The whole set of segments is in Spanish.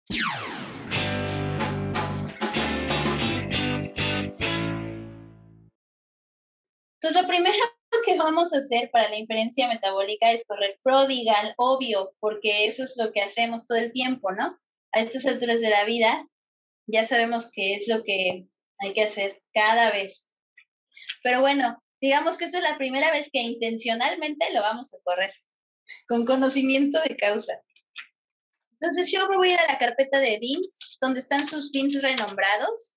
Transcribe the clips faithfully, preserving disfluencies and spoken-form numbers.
Entonces, lo primero que vamos a hacer para la inferencia metabólica es correr Prodigal, obvio, porque eso es lo que hacemos todo el tiempo, ¿no? A estas alturas de la vida, ya sabemos qué es lo que hay que hacer cada vez. Pero bueno, digamos que esta es la primera vez que intencionalmente lo vamos a correr, con conocimiento de causa. Entonces yo me voy a ir a la carpeta de beans, donde están sus beans renombrados.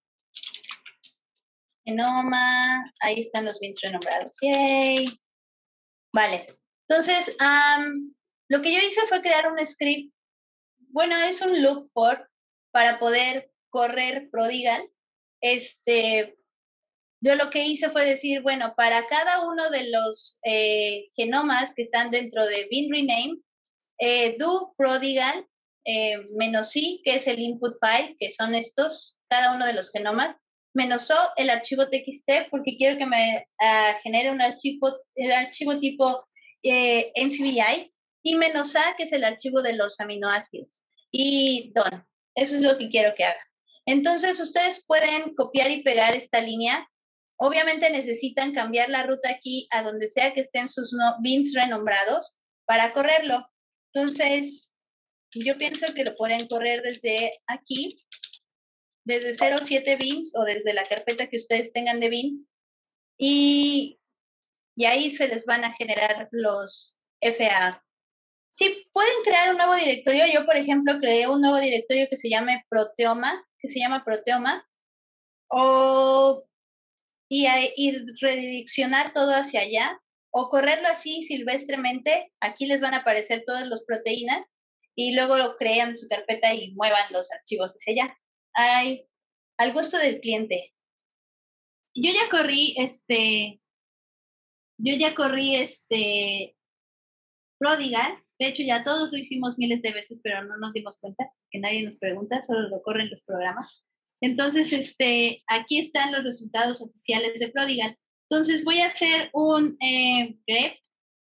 Genoma, ahí están los beans renombrados. ¡Yay! Vale, entonces um, lo que yo hice fue crear un script. Bueno, es un loop for para poder correr Prodigal. Este, yo lo que hice fue decir, bueno, para cada uno de los eh, genomas que están dentro de bin rename, eh, do Prodigal eh, menos i, que es el input file, que son estos, cada uno de los genomas, menos o, el archivo txt, porque quiero que me uh, genere un archivo, el archivo tipo eh, N C B I, y menos a, que es el archivo de los aminoácidos, y done. Eso es lo que quiero que haga. Entonces, ustedes pueden copiar y pegar esta línea. Obviamente necesitan cambiar la ruta aquí a donde sea que estén sus no, beans renombrados para correrlo. Entonces, yo pienso que lo pueden correr desde aquí, desde cero siete beans o desde la carpeta que ustedes tengan de beans, y, y ahí se les van a generar los F A A. Sí, pueden crear un nuevo directorio. Yo, por ejemplo, creé un nuevo directorio que se llame Proteoma, que se llama Proteoma, o, y, y redireccionar todo hacia allá, o correrlo así silvestremente. Aquí les van a aparecer todas las proteínas, y luego lo crean en su carpeta y muevan los archivos hacia allá. Ay, al gusto del cliente. Yo ya corrí este, yo ya corrí este Prodigal. De hecho, ya todos lo hicimos miles de veces, pero no nos dimos cuenta, que nadie nos pregunta, solo lo corren los programas. Entonces, este, aquí están los resultados oficiales de Prodigal. Entonces, voy a hacer un eh, grep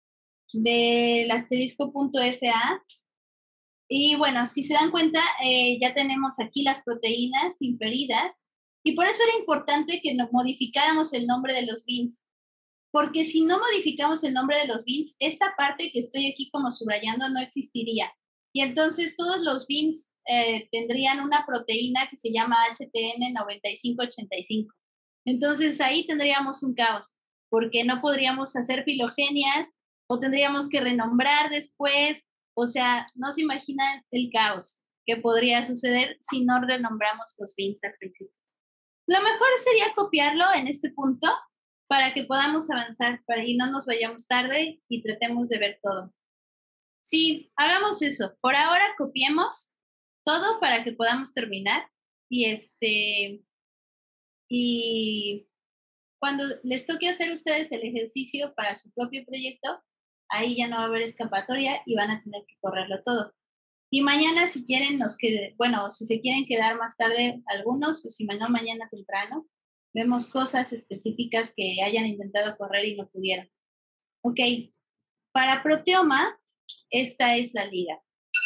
del asterisco.fa. Y bueno, si se dan cuenta, eh, ya tenemos aquí las proteínas inferidas. Y por eso era importante que nos modificáramos el nombre de los beans. Porque si no modificamos el nombre de los beans, esta parte que estoy aquí como subrayando no existiría. Y entonces todos los beans eh, tendrían una proteína que se llama H T N noventa y cinco ochenta y cinco. Entonces ahí tendríamos un caos, porque no podríamos hacer filogenias o tendríamos que renombrar después. O sea, no se imaginan el caos que podría suceder si no renombramos los beans al principio. Lo mejor sería copiarlo en este punto para que podamos avanzar para, y no nos vayamos tarde y tratemos de ver todo. Sí, hagamos eso. Por ahora copiemos todo para que podamos terminar. Y este y cuando les toque hacer ustedes el ejercicio para su propio proyecto, ahí ya no va a haber escapatoria y van a tener que correrlo todo. Y mañana, si quieren, nos quede, bueno, si se quieren quedar más tarde algunos, o si no, mañana temprano, vemos cosas específicas que hayan intentado correr y no pudieron. Ok, para Proteoma, esta es la liga.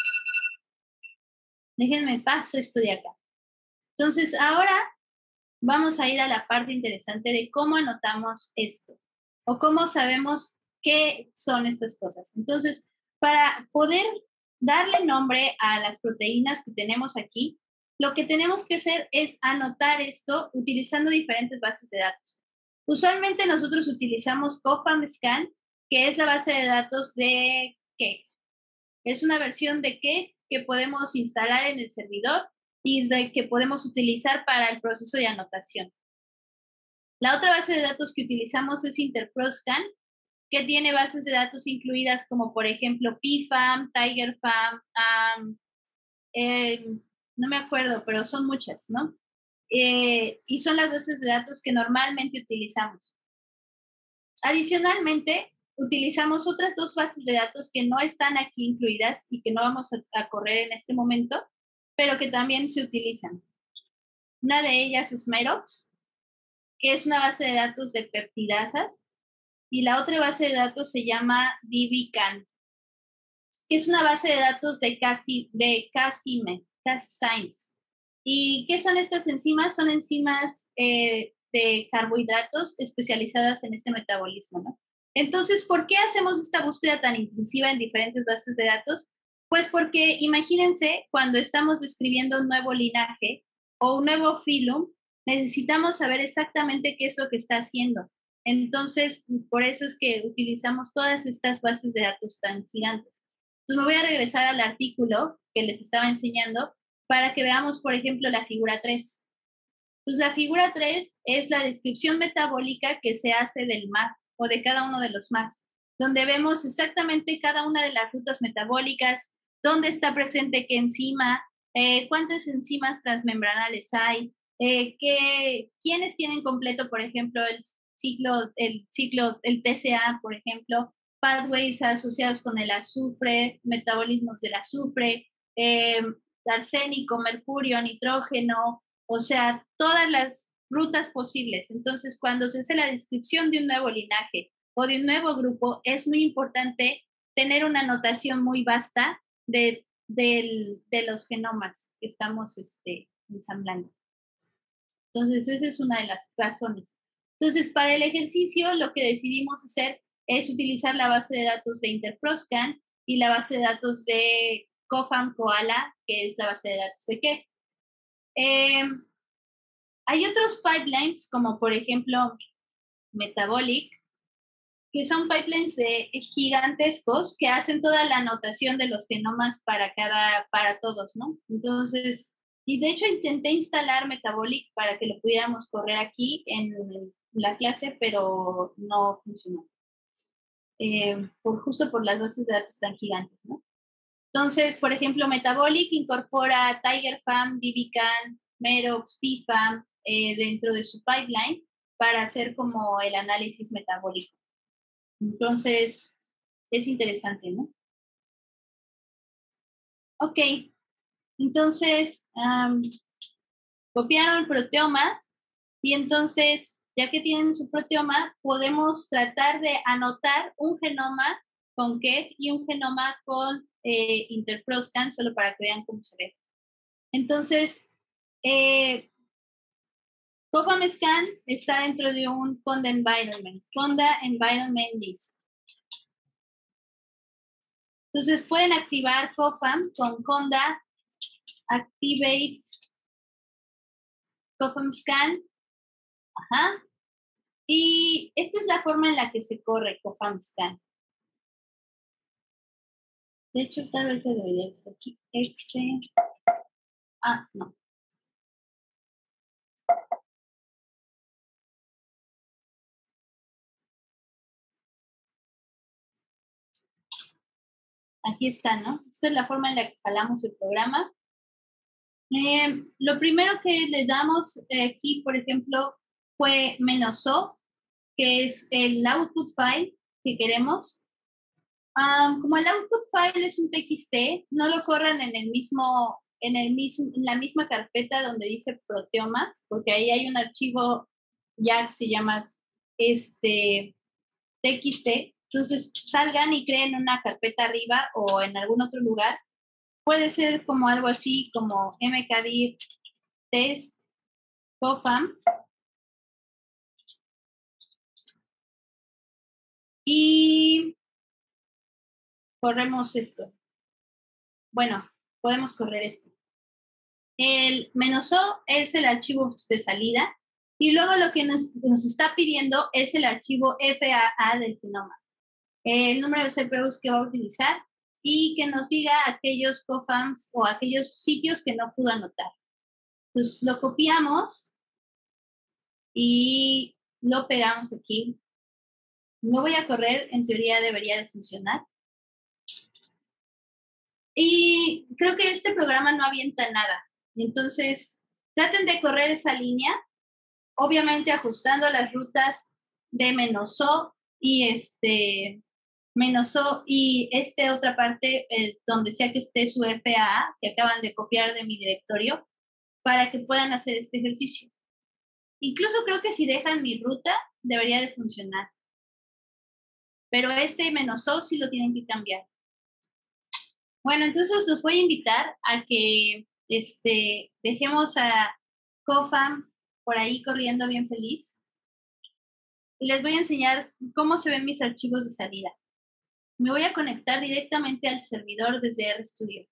Déjenme paso esto de acá. Entonces, ahora vamos a ir a la parte interesante de cómo anotamos esto, o cómo sabemos qué son estas cosas. Entonces, para poder darle nombre a las proteínas que tenemos aquí, lo que tenemos que hacer es anotar esto utilizando diferentes bases de datos. Usualmente nosotros utilizamos CoFamScan, que es la base de datos de Cake. Es una versión de Cake que podemos instalar en el servidor y de que podemos utilizar para el proceso de anotación. La otra base de datos que utilizamos es InterProScan, que tiene bases de datos incluidas como, por ejemplo, PFAM, TigerFAM, um, eh, no me acuerdo, pero son muchas, ¿no? Eh, y son las bases de datos que normalmente utilizamos. Adicionalmente, utilizamos otras dos bases de datos que no están aquí incluidas y que no vamos a, a correr en este momento, pero que también se utilizan. Una de ellas es Merox, que es una base de datos de peptidasas, y la otra base de datos se llama DBCAN, que es una base de datos de, casi, de Casime. Cassines. ¿Y qué son estas enzimas? Son enzimas eh, de carbohidratos especializadas en este metabolismo, ¿no? Entonces, ¿por qué hacemos esta búsqueda tan intensiva en diferentes bases de datos? Pues porque imagínense cuando estamos describiendo un nuevo linaje o un nuevo filum, necesitamos saber exactamente qué es lo que está haciendo. Entonces, por eso es que utilizamos todas estas bases de datos tan gigantes. Entonces, me voy a regresar al artículo que les estaba enseñando para que veamos, por ejemplo, la figura tres. Entonces, la figura tres es la descripción metabólica que se hace del M A C o de cada uno de los M A Cs, donde vemos exactamente cada una de las rutas metabólicas, dónde está presente qué enzima, eh, cuántas enzimas transmembranales hay, eh, qué, quiénes tienen completo, por ejemplo, el ciclo, el ciclo, el T C A, por ejemplo, pathways asociados con el azufre, metabolismos del azufre, eh, arsénico, mercurio, nitrógeno, o sea, todas las rutas posibles. Entonces, cuando se hace la descripción de un nuevo linaje o de un nuevo grupo, es muy importante tener una notación muy vasta de, de, de los genomas que estamos este, ensamblando. Entonces, esa es una de las razones. Entonces, para el ejercicio, lo que decidimos hacer es utilizar la base de datos de Interproscan y la base de datos de Cofam Koala, que es la base de datos de qué. Eh, hay otros pipelines, como por ejemplo Metabolic, que son pipelines de gigantescos que hacen toda la anotación de los genomas para cada, para todos, ¿no? Entonces, y de hecho intenté instalar Metabolic para que lo pudiéramos correr aquí en la clase, pero no funcionó. Eh, por, justo por las bases de datos tan gigantes, ¿no? Entonces, por ejemplo, Metabolic incorpora TigerFAM, DBCAN, Medox, P FAM eh, dentro de su pipeline para hacer como el análisis metabólico. Entonces, es interesante, ¿no? Ok, entonces, um, copiaron proteomas y entonces, ya que tienen su proteoma, podemos tratar de anotar un genoma con K E P y un genoma con eh, Interproscan, solo para que vean cómo se ve. Entonces, eh, COFAM-Scan está dentro de un Conda Environment, Conda Environment List. Entonces, pueden activar COFAM con Conda Activate COFAM-Scan. Ajá. Y esta es la forma en la que se corre COFAM-Scan. De hecho, tal vez se debería estar aquí. Exe. Ah, no. Aquí está, ¿no? Esta es la forma en la que jalamos el programa. Eh, lo primero que le damos eh, aquí, por ejemplo, fue menos O, que es el output file que queremos. Um, como el output file es un T X T, no lo corran en el mismo, en el mismo, en la misma carpeta donde dice proteomas, porque ahí hay un archivo ya que se llama este T X T. Entonces salgan y creen una carpeta arriba o en algún otro lugar. Puede ser como algo así como mkdir test cofam. Y corremos esto. Bueno, podemos correr esto. El menos O es el archivo de salida y luego lo que nos, nos está pidiendo es el archivo F A A del genoma. El número de C P Us que va a utilizar y que nos diga aquellos cofams o aquellos sitios que no pudo anotar. Entonces lo copiamos y lo pegamos aquí. No voy a correr, en teoría debería de funcionar. Y creo que este programa no avienta nada. Entonces, traten de correr esa línea, obviamente ajustando las rutas de menos O y este menos O y este otra parte eh, donde sea que esté su F A A que acaban de copiar de mi directorio para que puedan hacer este ejercicio. Incluso creo que si dejan mi ruta debería de funcionar. Pero este menos O sí lo tienen que cambiar. Bueno, entonces los voy a invitar a que este, dejemos a Cofam por ahí corriendo bien feliz. Y les voy a enseñar cómo se ven mis archivos de salida. Me voy a conectar directamente al servidor desde RStudio.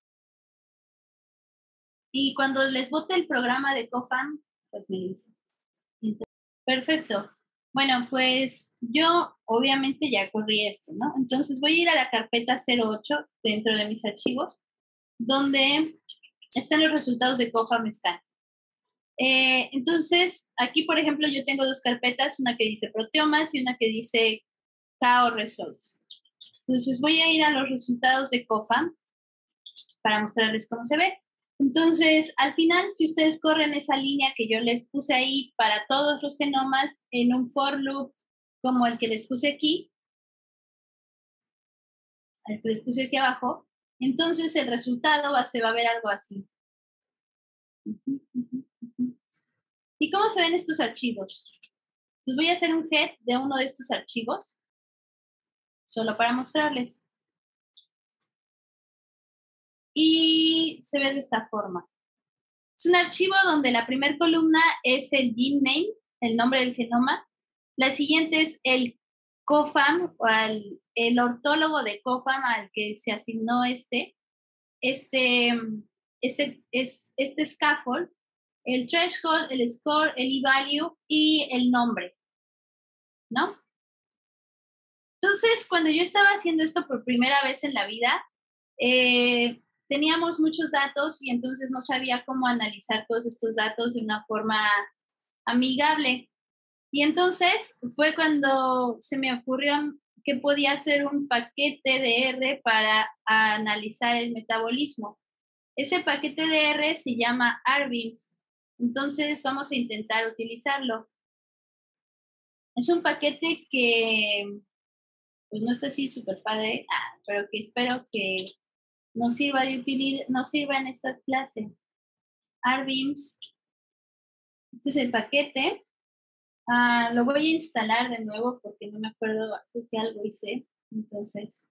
Y cuando les bote el programa de Cofam, pues me dicen. Perfecto. Bueno, pues yo obviamente ya corrí esto, ¿no? Entonces voy a ir a la carpeta cero ocho dentro de mis archivos, donde están los resultados de Cofam Scan. Eh, entonces, aquí, por ejemplo, yo tengo dos carpetas, una que dice proteomas y una que dice K O Results. Entonces voy a ir a los resultados de Cofam para mostrarles cómo se ve. Entonces, al final, si ustedes corren esa línea que yo les puse ahí para todos los genomas en un for loop como el que les puse aquí, el que les puse aquí abajo, entonces el resultado va, se va a ver algo así. ¿Y cómo se ven estos archivos? Pues voy a hacer un head de uno de estos archivos, solo para mostrarles. Y se ve de esta forma. Es un archivo donde la primera columna es el gene name, el nombre del genoma. La siguiente es el Cofam, o al, el ortólogo de Cofam al que se asignó este, este, este, es, este scaffold, el threshold, el score, el e-value y el nombre, ¿no? Entonces, cuando yo estaba haciendo esto por primera vez en la vida, eh, teníamos muchos datos y entonces no sabía cómo analizar todos estos datos de una forma amigable. Y entonces fue cuando se me ocurrió que podía hacer un paquete de R para analizar el metabolismo. Ese paquete de R se llama R-Beams. Entonces vamos a intentar utilizarlo. Es un paquete que pues no está así súper padre, ah, pero que espero que nos sirva de utilidad, nos sirva en esta clase. R-Beams. Este es el paquete. Ah, lo voy a instalar de nuevo porque no me acuerdo que algo hice. Entonces.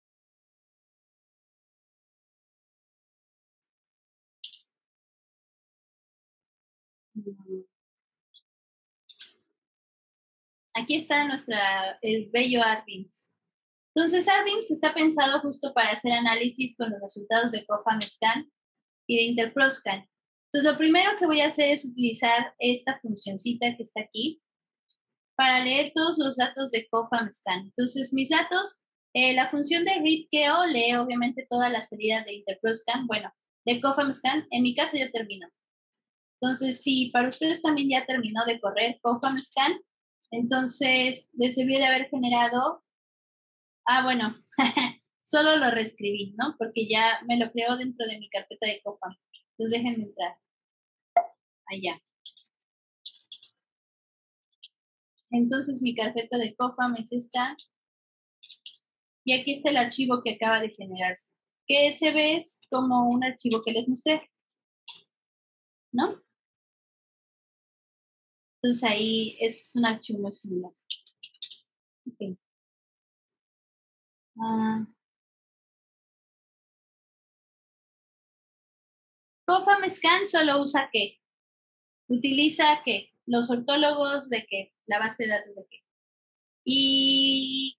Aquí está nuestra, el bello R-Beams. Entonces, R-Beams está pensado justo para hacer análisis con los resultados de Cofam Scan y de Interproscan. Entonces, lo primero que voy a hacer es utilizar esta funcioncita que está aquí para leer todos los datos de Cofam Scan. Entonces, mis datos, eh, la función de read-keo lee obviamente toda la salida de Interproscan, bueno, de Cofam Scan. En mi caso ya terminó. Entonces, si para ustedes también ya terminó de correr Cofam Scan, entonces les debió de haber generado, ah, bueno, solo lo reescribí, ¿no? Porque ya me lo creó dentro de mi carpeta de Cofam. Entonces déjenme entrar. Allá. Entonces mi carpeta de Cofam es esta. Y aquí está el archivo que acaba de generarse. Que se ve como un archivo que les mostré. ¿No? Entonces ahí es un archivo muy similar. Okay. Ah. Cofam Scan solo usa qué? Utiliza qué? Los ortólogos de qué? La base de datos de qué. Y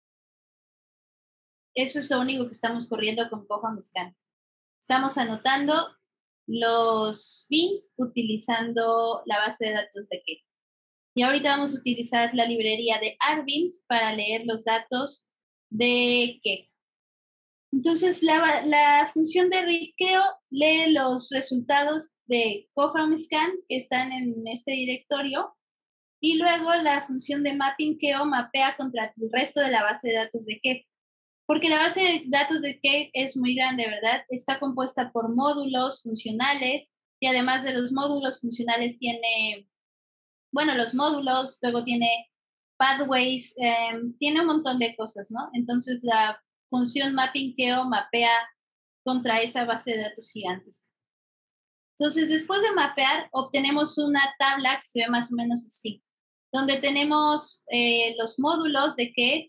eso es lo único que estamos corriendo con Cofam Scan. Estamos anotando los beans utilizando la base de datos de qué. Y ahorita vamos a utilizar la librería de R-Beams para leer los datos de qué. Entonces, la, la función de read-keo lee los resultados de Cofam Scan que están en este directorio y luego la función de mapping-keo mapea contra el resto de la base de datos de qué. Porque la base de datos de qué es muy grande, ¿verdad? Está compuesta por módulos funcionales y además de los módulos funcionales tiene, bueno, los módulos, luego tiene pathways, eh, tiene un montón de cosas, ¿no? Entonces la función mapping-keo mapea contra esa base de datos gigantes. Entonces, después de mapear, obtenemos una tabla que se ve más o menos así, donde tenemos eh, los módulos de qué,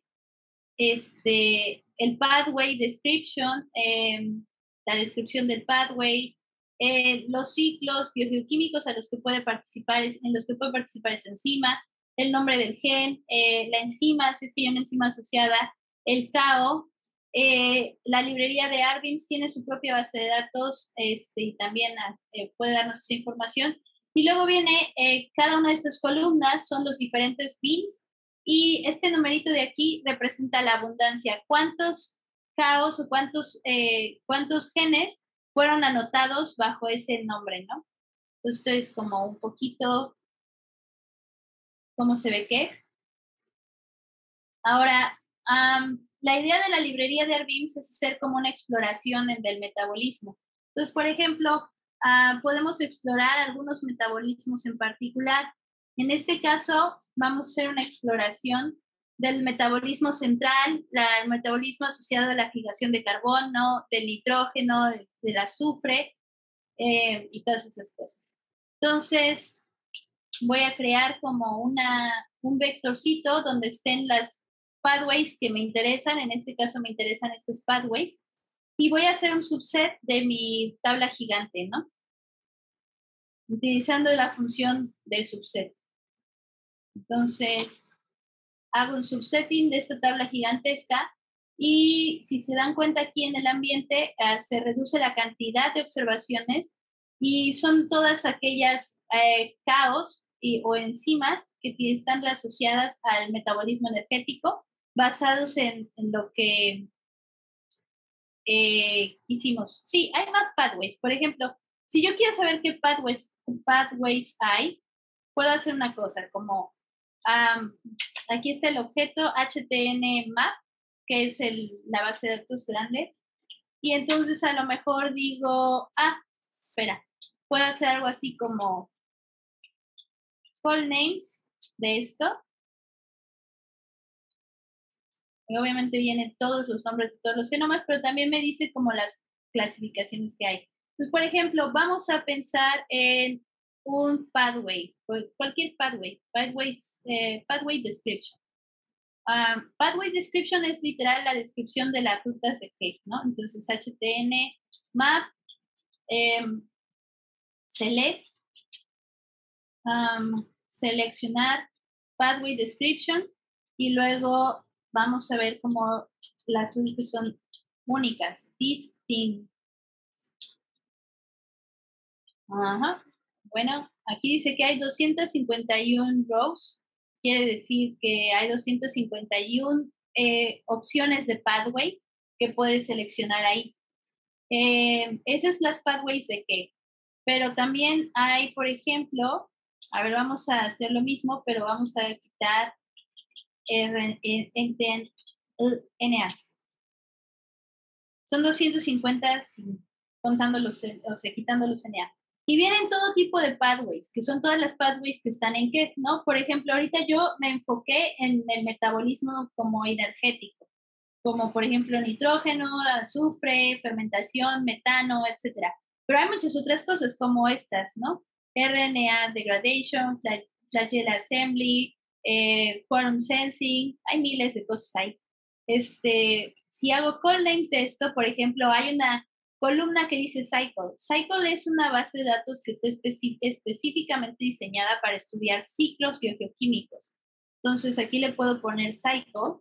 este, el pathway description, eh, la descripción del pathway, eh, los ciclos biogeoquímicos a los que puede participar, en los que puede participar esa enzima, el nombre del gen, eh, la enzima, si es que hay una enzima asociada, el C A O. Eh, la librería de Arbims tiene su propia base de datos este, y también eh, puede darnos esa información. Y luego viene eh, cada una de estas columnas, son los diferentes bins, y este numerito de aquí representa la abundancia. ¿Cuántos C A Os o cuántos, eh, cuántos genes fueron anotados bajo ese nombre, ¿no? Entonces, esto es como un poquito cómo se ve qué. Ahora, um, la idea de la librería de Arbims es hacer como una exploración del metabolismo. Entonces, por ejemplo, uh, podemos explorar algunos metabolismos en particular. En este caso, vamos a hacer una exploración del metabolismo central, la, el metabolismo asociado a la fijación de carbono, del nitrógeno, del, del azufre eh, y todas esas cosas. Entonces, voy a crear como una, un vectorcito donde estén las pathways que me interesan. En este caso me interesan estos pathways. Y voy a hacer un subset de mi tabla gigante, ¿no? Utilizando la función de subset. Entonces, hago un subsetting de esta tabla gigantesca y si se dan cuenta aquí en el ambiente, uh, se reduce la cantidad de observaciones y son todas aquellas eh, C A Os y, o enzimas que están asociadas al metabolismo energético basados en, en lo que eh, hicimos. Sí, hay más pathways. Por ejemplo, si yo quiero saber qué pathways, pathways hay, puedo hacer una cosa como um, aquí está el objeto H T N map, que es el, la base de datos grande. Y entonces a lo mejor digo, ah, espera, puedo hacer algo así como call names de esto. Y obviamente vienen todos los nombres de todos los genomas, pero también me dice como las clasificaciones que hay. Entonces, por ejemplo, vamos a pensar en un pathway, cualquier pathway, pathways, eh, pathway description. Um, pathway description es literal la descripción de las rutas de cake, ¿no? Entonces, H T N map, eh, select, um, seleccionar pathway description y luego vamos a ver cómo las rutas que son únicas, distinct. Ajá. Bueno, aquí dice que hay doscientas cincuenta y una rows, quiere decir que hay doscientas cincuenta y una eh, opciones de pathway que puedes seleccionar ahí. Eh, esas son las pathways de cake, pero también hay, por ejemplo, a ver, vamos a hacer lo mismo, pero vamos a quitar R, N, N, N A S. Son doscientos cincuenta contando los, o sea, quitando los N A. Y vienen todo tipo de pathways, que son todas las pathways que están en Keck, ¿no? Por ejemplo, ahorita yo me enfoqué en el metabolismo como energético, como por ejemplo nitrógeno, azufre, fermentación, metano, etcétera. Pero hay muchas otras cosas como estas, ¿no? R N A degradation, flagella assembly, eh, quorum sensing, hay miles de cosas ahí. Este, si hago call names de esto, por ejemplo, hay una columna que dice Cycle. Cycle es una base de datos que está especi específicamente diseñada para estudiar ciclos biogeoquímicos. Entonces aquí le puedo poner Cycle.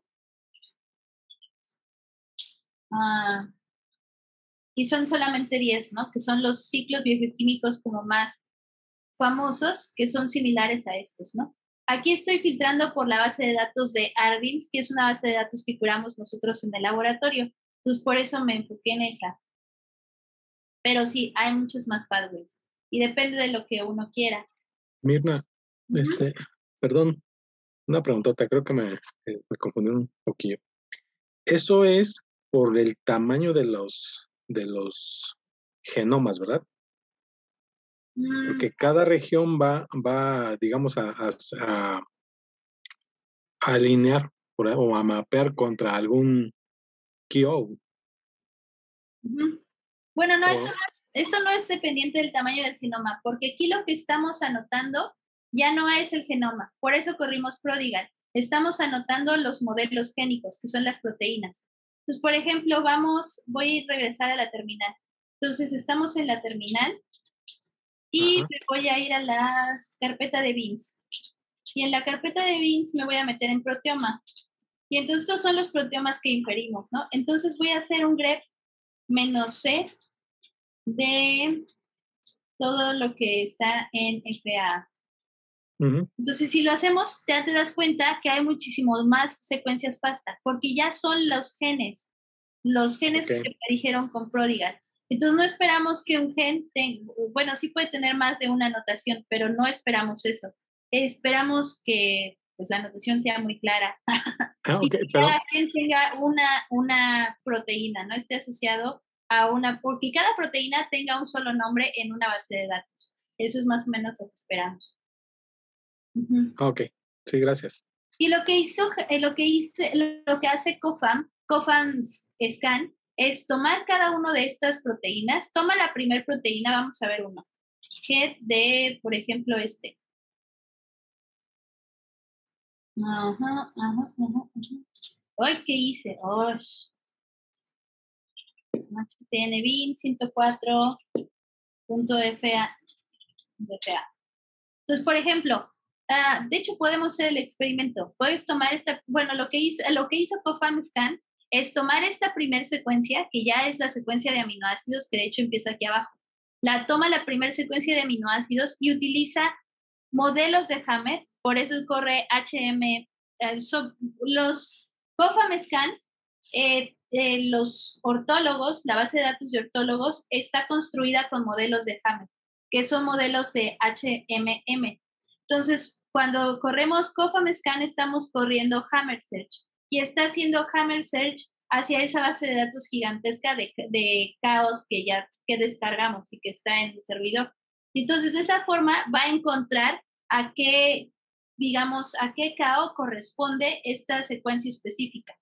Ah, y son solamente diez, ¿no? Que son los ciclos biogeoquímicos como más famosos, que son similares a estos, ¿no? Aquí estoy filtrando por la base de datos de Arbims, que es una base de datos que curamos nosotros en el laboratorio. Entonces, por eso me enfoqué en esa. Pero sí, hay muchos más pathways. Y depende de lo que uno quiera. Mirna, uh-huh. este, perdón, una preguntota, creo que me, me confundí un poquillo. Eso es por el tamaño de los, de los genomas, ¿verdad? Mm. Porque cada región va, va digamos, a, a, a alinear por, o a mapear contra algún K O. Uh-huh. Bueno, no, esto no, es, esto no es dependiente del tamaño del genoma, porque aquí lo que estamos anotando ya no es el genoma, por eso corrimos Prodigal. Estamos anotando los modelos génicos, que son las proteínas. Entonces, por ejemplo, vamos, voy a regresar a la terminal. Entonces, estamos en la terminal y Ajá. me voy a ir a la carpeta de beans. Y en la carpeta de beans me voy a meter en proteoma. Y entonces estos son los proteomas que inferimos, ¿no? Entonces voy a hacer un grep menos C de todo lo que está en F A. Uh-huh. Entonces, si lo hacemos, ya te das cuenta que hay muchísimos más secuencias FASTA, porque ya son los genes, los genes Okay. que se predijeron con Prodigal. Entonces, no esperamos que un gen tenga, bueno, sí puede tener más de una anotación, pero no esperamos eso. Esperamos que pues, la anotación sea muy clara Ah, y okay, que pero cada gen tenga una, una proteína, no esté asociado a una, porque cada proteína tenga un solo nombre en una base de datos. Eso es más o menos lo que esperamos. Uh-huh. Ok, sí, gracias. Y lo que hizo, lo que hice, lo que hace COFAM, COFAM Scan, es tomar cada una de estas proteínas, toma la primera proteína, vamos a ver uno, que de, por ejemplo, este. Ajá, ajá, ajá, ajá. Ay, ¿qué hice? Oh, H T N bin ciento cuatro punto F A. Entonces, por ejemplo, uh, de hecho podemos hacer el experimento. Puedes tomar esta, bueno, lo que hizo, lo que hizo COFAM Scan es tomar esta primera secuencia, que ya es la secuencia de aminoácidos, que de hecho empieza aquí abajo. La toma la primera secuencia de aminoácidos y utiliza modelos de Hammer, por eso corre H M. Eh, so, los COFAM Scan, eh, eh, los ortólogos, la base de datos de ortólogos está construida con modelos de Hammer, que son modelos de H M M. Entonces, cuando corremos COFAM Scan, estamos corriendo Hammer Search y está haciendo Hammer Search hacia esa base de datos gigantesca de, de caos que ya que descargamos y que está en el servidor. Y entonces, de esa forma, va a encontrar a qué, digamos, a qué C A O corresponde esta secuencia específica.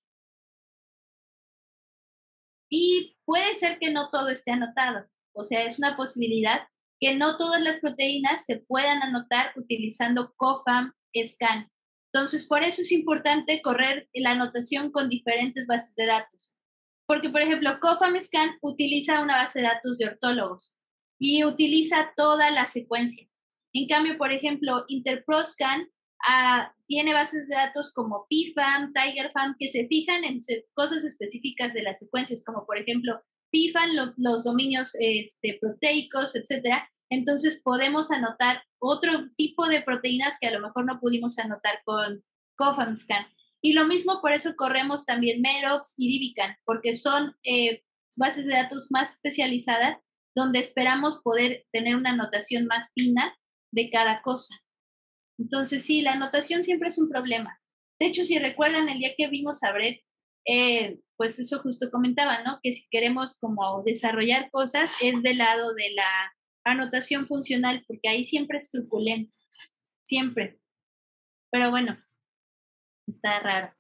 Y puede ser que no todo esté anotado, o sea, es una posibilidad que no todas las proteínas se puedan anotar utilizando COFAM Scan. Entonces, por eso es importante correr la anotación con diferentes bases de datos. Porque, por ejemplo, COFAM Scan utiliza una base de datos de ortólogos y utiliza toda la secuencia. En cambio, por ejemplo, InterProScan uh, tiene bases de datos como PIFAM, TigerFAM, que se fijan en cosas específicas de las secuencias, como por ejemplo PIFAM, lo, los dominios este, proteicos, etcétera. Entonces podemos anotar otro tipo de proteínas que a lo mejor no pudimos anotar con COFAM Scan. Y lo mismo, por eso corremos también MEROX y DIVICAN, porque son eh, bases de datos más especializadas donde esperamos poder tener una anotación más fina de cada cosa. Entonces, sí, la anotación siempre es un problema. De hecho, si recuerdan el día que vimos a Brett, eh, pues eso justo comentaba, ¿no? Que si queremos como desarrollar cosas es del lado de la anotación funcional, porque ahí siempre es truculento, siempre. Pero bueno, está raro.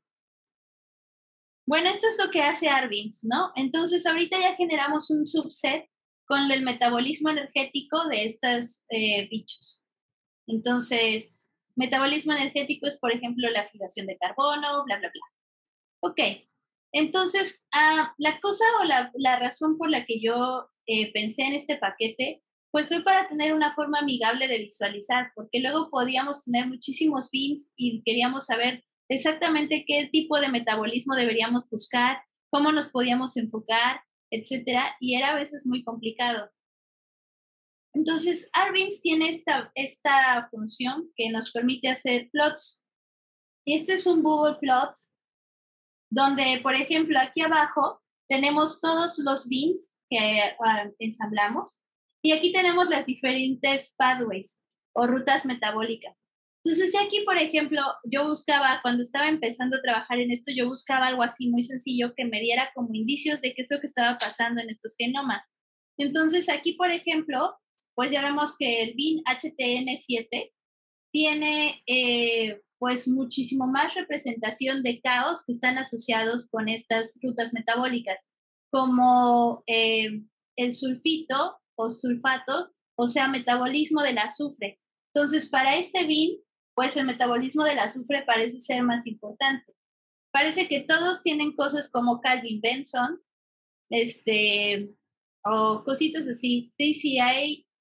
Bueno, esto es lo que hace Arvins, ¿no? Entonces, ahorita ya generamos un subset con el metabolismo energético de estos eh, bichos. Entonces, metabolismo energético es, por ejemplo, la fijación de carbono, bla, bla, bla. Ok, entonces, uh, la cosa o la, la razón por la que yo eh, pensé en este paquete, pues fue para tener una forma amigable de visualizar, porque luego podíamos tener muchísimos bins y queríamos saber exactamente qué tipo de metabolismo deberíamos buscar, cómo nos podíamos enfocar, etcétera, y era a veces muy complicado. Entonces, Arvins tiene esta, esta función que nos permite hacer plots. Este es un bubble plot donde, por ejemplo, aquí abajo tenemos todos los bins que uh, ensamblamos y aquí tenemos las diferentes pathways o rutas metabólicas. Entonces, aquí, por ejemplo, yo buscaba, cuando estaba empezando a trabajar en esto, yo buscaba algo así muy sencillo que me diera como indicios de qué es lo que estaba pasando en estos genomas. Entonces, aquí, por ejemplo, pues ya vemos que el bin H T N siete tiene eh, pues muchísimo más representación de caos que están asociados con estas rutas metabólicas, como eh, el sulfito o sulfato, o sea, metabolismo del azufre. Entonces, para este bin, pues el metabolismo del azufre parece ser más importante. Parece que todos tienen cosas como Calvin-Benson, este, o cositas así, T C A,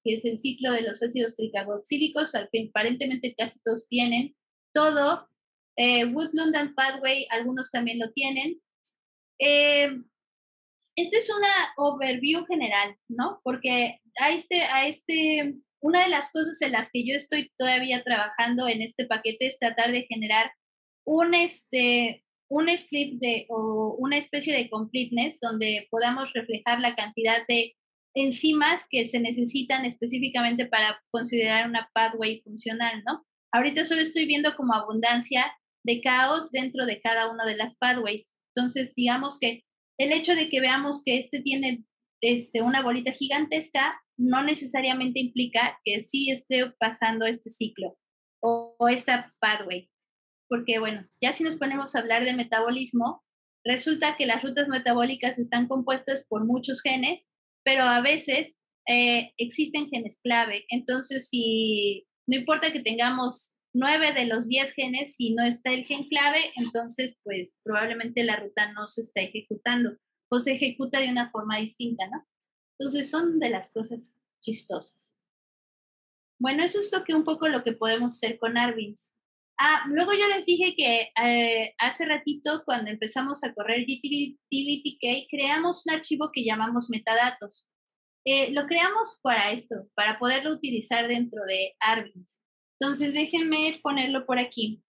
que es el ciclo de los ácidos tricarboxílicos, aparentemente casi todos tienen. Todo, eh, Woodland and Pathway, algunos también lo tienen. Eh, esta es una overview general, ¿no? Porque a este, a este, una de las cosas en las que yo estoy todavía trabajando en este paquete es tratar de generar un, este, un script de, o una especie de completeness donde podamos reflejar la cantidad de enzimas que se necesitan específicamente para considerar una pathway funcional, ¿no? Ahorita solo estoy viendo como abundancia de caos dentro de cada una de las pathways. Entonces, digamos que el hecho de que veamos que este tiene este, una bolita gigantesca no necesariamente implica que sí esté pasando este ciclo o, o esta pathway. Porque, bueno, ya si nos ponemos a hablar de metabolismo, resulta que las rutas metabólicas están compuestas por muchos genes, pero a veces eh, existen genes clave. Entonces, si no importa que tengamos nueve de los diez genes, si no está el gen clave, entonces, pues probablemente la ruta no se está ejecutando o se ejecuta de una forma distinta, ¿no? Entonces, son de las cosas chistosas. Bueno, eso es lo que un poco lo que podemos hacer con Arvins. Ah, luego yo les dije que eh, hace ratito, cuando empezamos a correr G T D K, creamos un archivo que llamamos metadatos. Eh, lo creamos para esto, para poderlo utilizar dentro de Arvins. Entonces, déjenme ponerlo por aquí.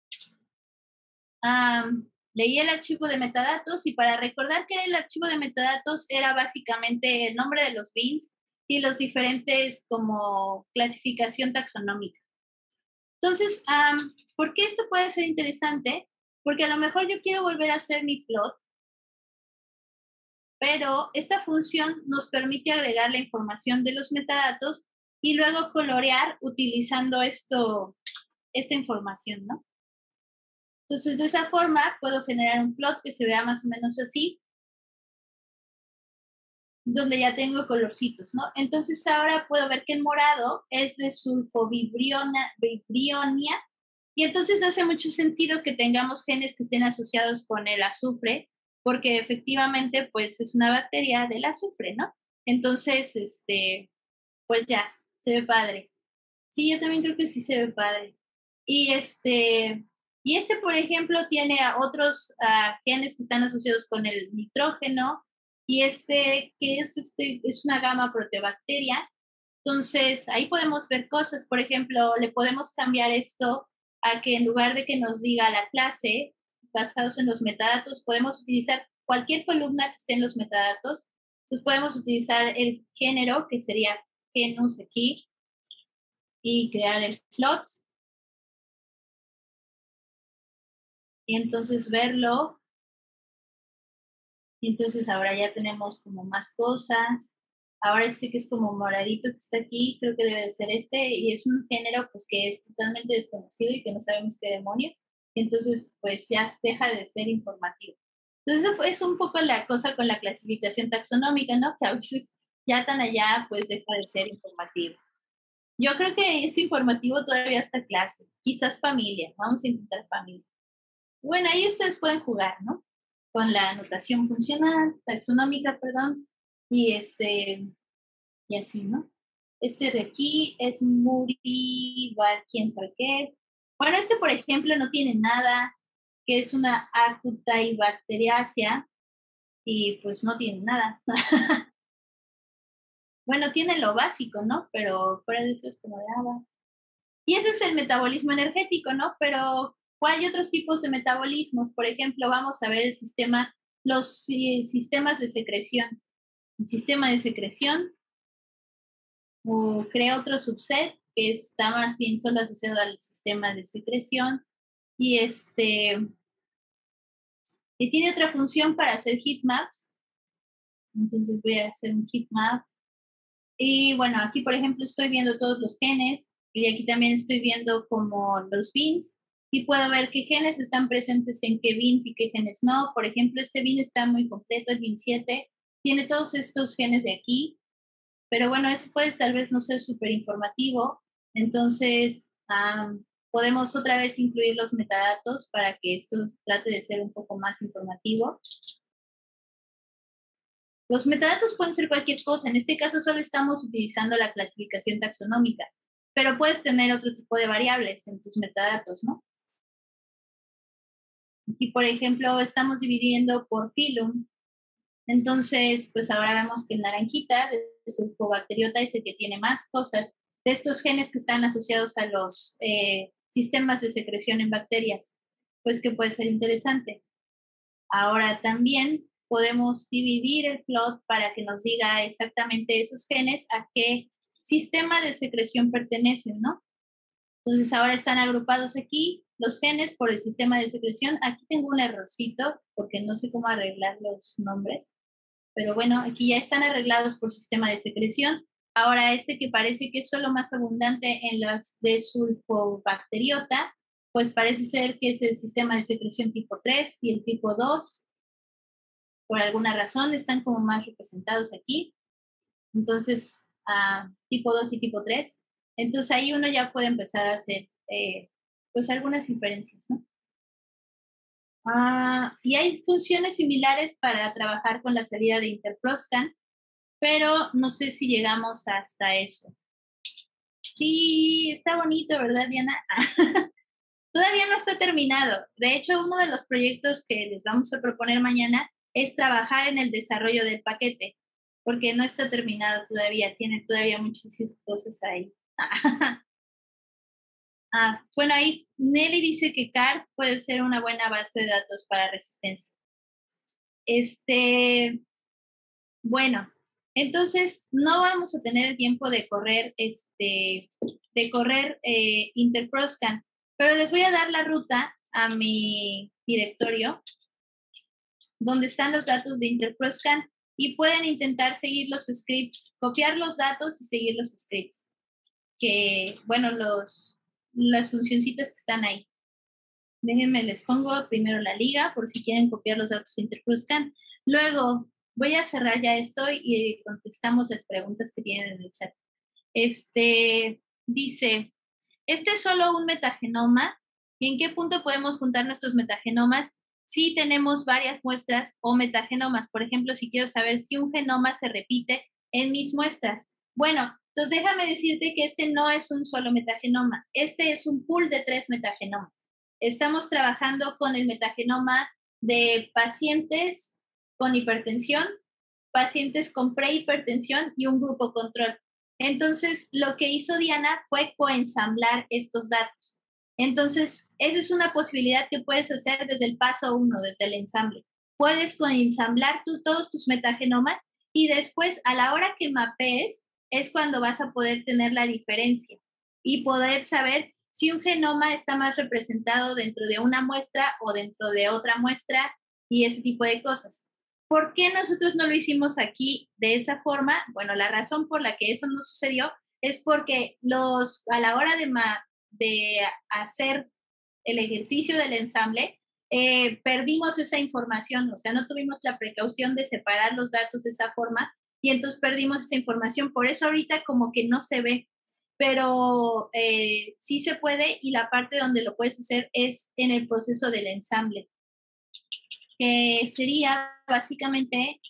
Um, leí el archivo de metadatos y para recordar que el archivo de metadatos era básicamente el nombre de los beans y los diferentes como clasificación taxonómica. Entonces, um, ¿por qué esto puede ser interesante? Porque a lo mejor yo quiero volver a hacer mi plot, pero esta función nos permite agregar la información de los metadatos y luego colorear utilizando esto, esta información, ¿no? Entonces, de esa forma puedo generar un plot que se vea más o menos así, donde ya tengo colorcitos, ¿no? Entonces, ahora puedo ver que en morado es de sulfovibrionia, y entonces hace mucho sentido que tengamos genes que estén asociados con el azufre, porque efectivamente, pues, es una bacteria del azufre, ¿no? Entonces, este, pues ya, se ve padre. Sí, yo también creo que sí se ve padre. Y este... Y este, por ejemplo, tiene a otros uh, genes que están asociados con el nitrógeno, y este, que es, este, es una gama proteobacteria. Entonces, ahí podemos ver cosas. Por ejemplo, le podemos cambiar esto a que en lugar de que nos diga la clase, basados en los metadatos, podemos utilizar cualquier columna que esté en los metadatos. Entonces, podemos utilizar el género, que sería genus aquí, y crear el plot. Y entonces verlo, y entonces ahora ya tenemos como más cosas. Ahora este que es como moradito que está aquí, creo que debe de ser este, y es un género pues que es totalmente desconocido y que no sabemos qué demonios, entonces pues ya deja de ser informativo. Entonces es un poco la cosa con la clasificación taxonómica, ¿no? Que a veces ya tan allá pues deja de ser informativo. Yo creo que es informativo todavía hasta clase, quizás familia, vamos a intentar familia. Bueno, ahí ustedes pueden jugar, ¿no? Con la notación funcional, taxonómica, perdón, y este, y así, ¿no? Este de aquí es muy igual, quién sabe qué. Bueno, este, por ejemplo, no tiene nada, que es una Archaeobacteriaceae, y pues no tiene nada. Bueno, tiene lo básico, ¿no? Pero fuera de eso es como de agua. Y ese es el metabolismo energético, ¿no? Pero ¿cuál hay otros tipos de metabolismos? Por ejemplo, vamos a ver el sistema, los sí, sistemas de secreción. El sistema de secreción o crea otro subset que está más bien solo asociado al sistema de secreción y este y tiene otra función para hacer heatmaps. Entonces voy a hacer un heatmap. Y bueno, aquí por ejemplo estoy viendo todos los genes y aquí también estoy viendo como los beans. Y puedo ver qué genes están presentes en qué beans y qué genes no. Por ejemplo, este bean está muy completo, el bean siete. Tiene todos estos genes de aquí. Pero bueno, eso puede tal vez no ser súper informativo. Entonces, um, podemos otra vez incluir los metadatos para que esto trate de ser un poco más informativo. Los metadatos pueden ser cualquier cosa, en este caso solo estamos utilizando la clasificación taxonómica, pero puedes tener otro tipo de variables en tus metadatos, ¿no? Y por ejemplo, estamos dividiendo por filum. Entonces, pues ahora vemos que el naranjita de sulfobacteriota es el que tiene más cosas de estos genes que están asociados a los eh, sistemas de secreción en bacterias, pues que puede ser interesante. Ahora también podemos dividir el plot para que nos diga exactamente esos genes a qué sistema de secreción pertenecen, ¿no? Entonces ahora están agrupados aquí los genes por el sistema de secreción. Aquí tengo un errorcito porque no sé cómo arreglar los nombres. Pero bueno, aquí ya están arreglados por sistema de secreción. Ahora este que parece que es solo más abundante en las de sulfobacteriota, pues parece ser que es el sistema de secreción tipo tres y el tipo dos. Por alguna razón están como más representados aquí. Entonces, uh, tipo dos y tipo tres. Entonces ahí uno ya puede empezar a hacer eh, pues algunas inferencias, ¿no? Uh, y hay funciones similares para trabajar con la salida de Interproscan, pero no sé si llegamos hasta eso. Sí, está bonito, ¿verdad, Diana? Todavía no está terminado. De hecho, uno de los proyectos que les vamos a proponer mañana es trabajar en el desarrollo del paquete, porque no está terminado todavía, tiene todavía muchísimas cosas ahí. Ah, bueno, ahí Nelly dice que C A R puede ser una buena base de datos para resistencia. Este, bueno, entonces no vamos a tener el tiempo de correr, este, de correr eh, Interproscan, pero les voy a dar la ruta a mi directorio, donde están los datos de Interproscan, y pueden intentar seguir los scripts, copiar los datos y seguir los scripts, que, bueno, los... las funcioncitas que están ahí. Déjenme, les pongo primero la liga por si quieren copiar los datos de Interproscan. Luego voy a cerrar ya esto y contestamos las preguntas que tienen en el chat. Este dice, este es solo un metagenoma. ¿Y en qué punto podemos juntar nuestros metagenomas si tenemos varias muestras o metagenomas? Por ejemplo, si quiero saber si un genoma se repite en mis muestras. Bueno, entonces déjame decirte que este no es un solo metagenoma, este es un pool de tres metagenomas. Estamos trabajando con el metagenoma de pacientes con hipertensión, pacientes con prehipertensión y un grupo control. Entonces, lo que hizo Diana fue coensamblar estos datos. Entonces, esa es una posibilidad que puedes hacer desde el paso uno, desde el ensamble. Puedes coensamblar tú, todos tus metagenomas y después, a la hora que mapees, es cuando vas a poder tener la diferencia y poder saber si un genoma está más representado dentro de una muestra o dentro de otra muestra y ese tipo de cosas. ¿Por qué nosotros no lo hicimos aquí de esa forma? Bueno, la razón por la que eso no sucedió es porque los, a la hora de, ma, de hacer el ejercicio del ensamble, eh, perdimos esa información, o sea, no tuvimos la precaución de separar los datos de esa forma y entonces perdimos esa información. Por eso ahorita como que no se ve, pero eh, sí se puede, y la parte donde lo puedes hacer es en el proceso del ensamble, que sería básicamente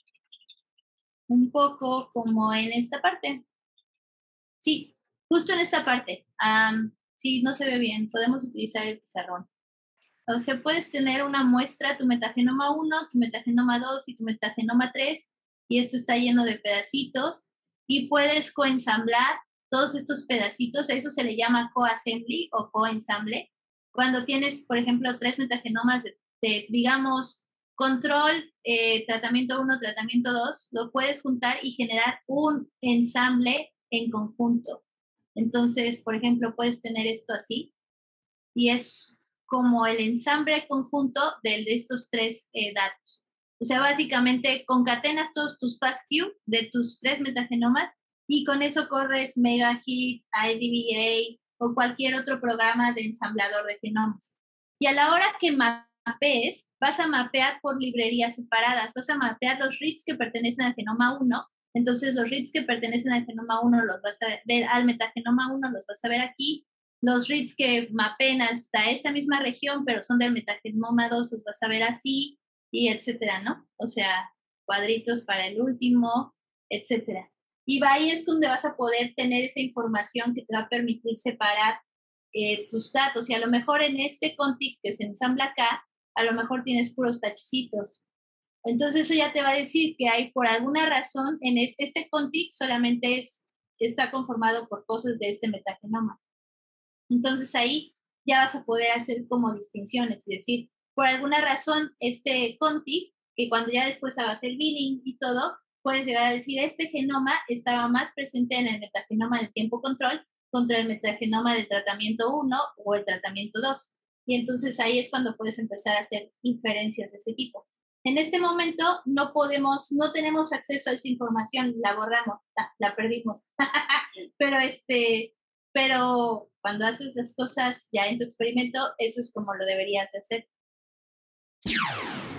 un poco como en esta parte. Sí, justo en esta parte. Um, sí, no se ve bien, podemos utilizar el pizarrón. O sea, puedes tener una muestra, tu metagenoma uno, tu metagenoma dos y tu metagenoma tres, y esto está lleno de pedacitos, y puedes coensamblar todos estos pedacitos. A eso se le llama coassembly o coensamble. Cuando tienes, por ejemplo, tres metagenomas de, de digamos, control, eh, tratamiento uno, tratamiento dos, lo puedes juntar y generar un ensamble en conjunto. Entonces, por ejemplo, puedes tener esto así, y es como el ensamble conjunto de, de estos tres eh, datos. O sea, básicamente concatenas todos tus FASTQ de tus tres metagenomas y con eso corres MegaHit, I D B A o cualquier otro programa de ensamblador de genomas. Y a la hora que mapees, vas a mapear por librerías separadas, vas a mapear los reads que pertenecen al genoma uno. Entonces, los reads que pertenecen al genoma uno los vas a ver, al metagenoma uno los vas a ver aquí. Los reads que mapen hasta esa misma región, pero son del metagenoma dos, los vas a ver así, y etcétera, ¿no? O sea, cuadritos para el último, etcétera. Y ahí es donde vas a poder tener esa información que te va a permitir separar eh, tus datos. Y a lo mejor en este config que se ensambla acá, a lo mejor tienes puros tachecitos. Entonces eso ya te va a decir que hay por alguna razón en este, este config solamente es, está conformado por cosas de este metagenoma. Entonces ahí ya vas a poder hacer como distinciones, es decir, por alguna razón este config, que cuando ya después hagas el binning y todo, puedes llegar a decir este genoma estaba más presente en el metagenoma del tiempo control contra el metagenoma del tratamiento uno o el tratamiento dos. Y entonces ahí es cuando puedes empezar a hacer inferencias de ese tipo. En este momento no podemos, no tenemos acceso a esa información, la borramos, la, la perdimos. pero este, pero cuando haces las cosas ya en tu experimento, eso es como lo deberías hacer.